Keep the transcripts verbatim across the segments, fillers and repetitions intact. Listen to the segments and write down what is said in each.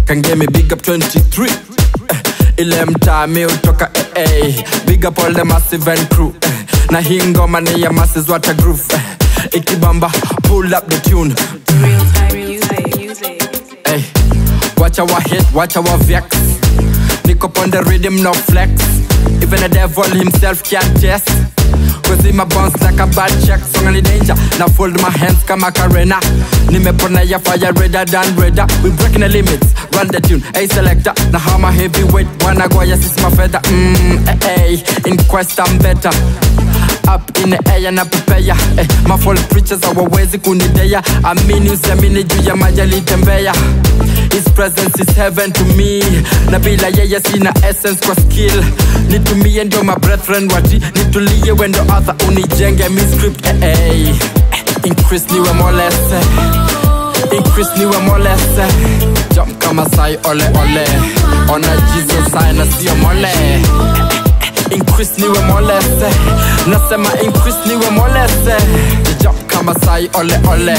can get me big up twenty-three. Ile mtaa mi utoka eh, eh. Big up all the massive and crew eh. Na hii ngoma ni ya masses what a groove eh. Ikibamba pull up the tune. Real time music, music. Hey, watch our hit, watch our vex. Nick up on the rhythm, no flex. Even the devil himself can't test. Cause he my bounce like a bad check. Song in danger, now fold my hands kama Karena. Nimepona ya fire redder than redder. We breaking the limits, run the tune. Hey selector, now how my heavyweight. Wanna go ya sis my feather. Mmm, hey, hey, in quest I'm better. Up in the air na prepare eh, my full preachers hawawezi kunidea. Amini usiamini juu ya maji alitembea. His presence is heaven to me. Na bila yeye sina essence kwa skill. Nitumie ndio my brethren wati. Nitulie wendo other unijenge mi script eh, eh. Increase niwe more less eh. Increase niwe more less eh. Jump kama sai ole ole. Ona Jesus sign na sio mole. Increase niwe molese. Nasema increase niwe molese. Jump kama sai ole ole.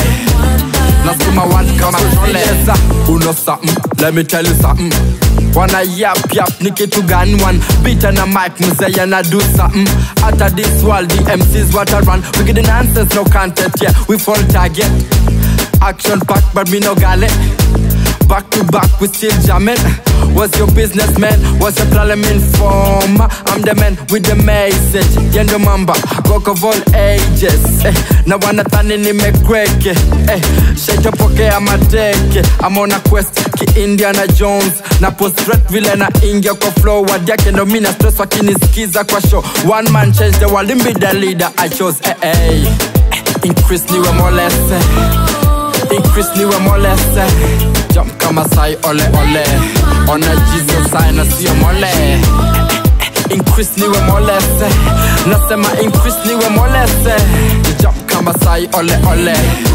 Nasema one kama trolesa. Uno something, let me tell you something. Wanna yap yap nikitu gani one. Beat and a mic mzee na do something. After this world the M Cs what I run. We get the nonsense no content yeah. We fall target. Action pack but me no gale. Back to back we still jamming. What's your business man? What's your problem informer? I'm the man with the message. Yendo mamba, cock of all ages eh. Na wanatani nimekweke eh. Shake poke ama teke. I'm on a quest ki Indiana Jones. Na post-ret vile na ingia kwa flow. Wadiake ndo mina stress wakinisikiza kwa show. One man change the world, be the leader I chose eh, eh. Increase niwe more less eh. Increase niwe more less eh. Jump kama sai ole ole. Ona Jesus sign na sio mole. Increase niwe molese. Nasema increase niwe molese. Jump kama sai ole ole.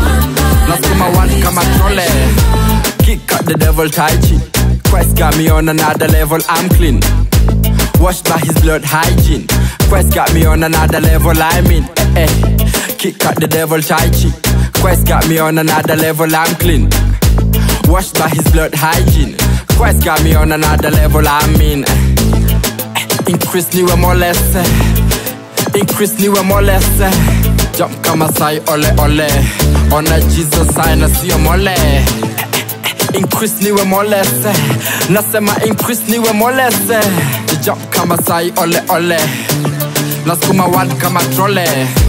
Nasema one kama trole. Kick out the devil tai chi. Christ got me on another level, I'm clean. Washed by his blood hygiene. Christ got me on another level, I mean eh, eh. Kick out the devil tai chi. Christ got me on another level, I'm clean. Washed by his blood hygiene. Christ got me on another level, I mean eh. Increase niwe molese. Increase niwe molese. Jump kama sai ole ole. Ona Jesus sign na sio mole. Increase niwe molese. Nasema increase niwe molese. Jump kama sai ole ole. Nasukuma one kama trole.